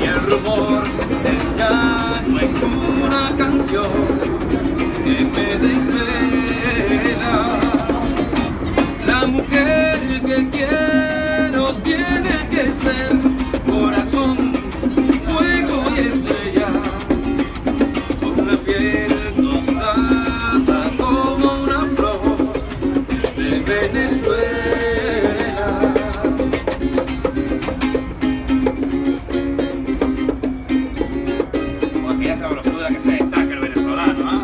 y el rumor del llano en una canción que me desvela. La mujer que quiero tiene que ser corazón, fuego y estrella, con la piel tostada como una flor de Venezuela. Con aquella sabrosura que se destaca el venezolano, ¿ah?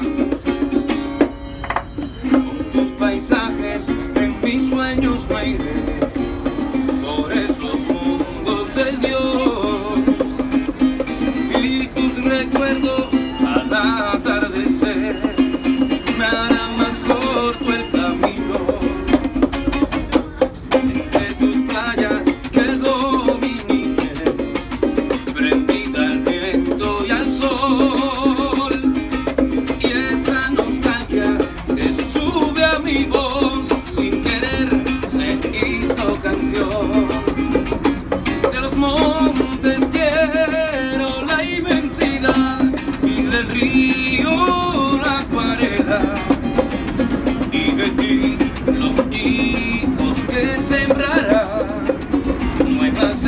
Con tus paisajes en mis sueños me iré por esos mundos de Dios, y tus recuerdos al atardecer me harán más corto el camino. Entre tus playas quedó mi niñez, prendida al viento y al sol, y esa nostalgia que sube a mi voz sin querer se hizo canción. De los montes quiero la inmensidad y del río la acuarela, y de ti los hijos que sembrarán nuevas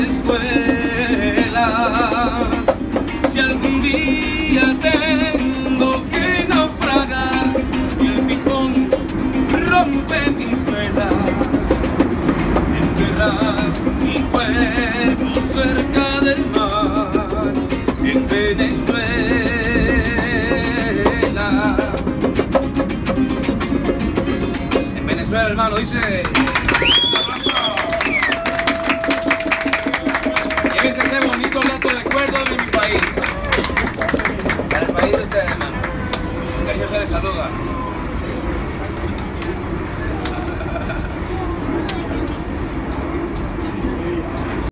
escuelas. Si algún día tengo que naufragar y el picón rompe mis velas, enterrar mi cuerpo cerca del mar en Venezuela. En Venezuela, hermano, dice...